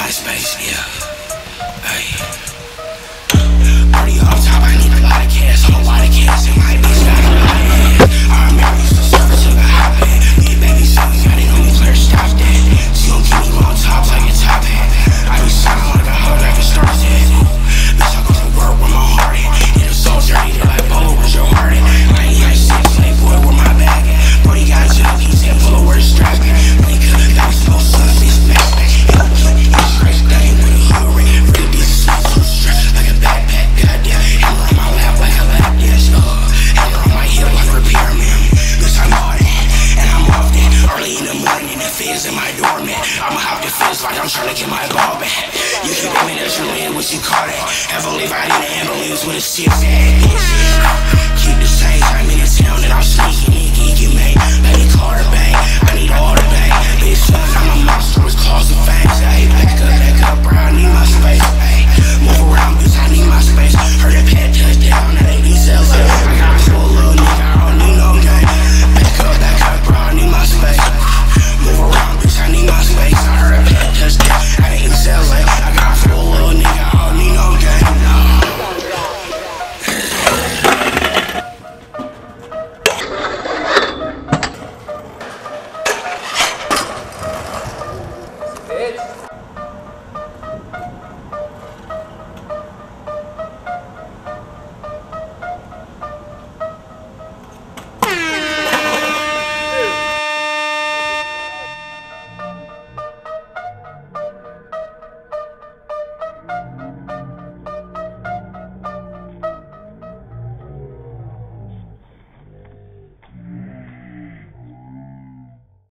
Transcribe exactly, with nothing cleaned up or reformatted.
got space, yeah. Hey. Party off top, I need a lot of cash, a lot of cash, and my bitch got a lot of ass. I remember used to surf to the hot pad. Yeah, baby, so you got it on me, clear, stop that. She gon' keep me on top like a top hat. I be sounding like a hoe like a star's head. Bitch, I go to work with my heart at. Yeah, the soul dirty, they like, Bolo, where's your heart at? I ain't like shit, play boy, where my bag at? Brody got a job, he said, Polo, where's the strap at? When he could, got me so son, bitch, back, back. It's crazy, thing with a hood ring. Really be sweet, so stressed like a backpack, goddamn. Hammer on my lap like a lap dance, uh. Hammer on my hip like a repairman. Bitch, I'm all that, and I'm off that. Early in the morning, the feds in my doormat. I'ma hop the fence like I'm trying to get my ball back. You keep aiming at your land, what you call that? Heavily ride in the ambulance with a six bag, bitch. Keep the same time in the town that I'm sneaking in, geeking, man. Let me call her back. I need all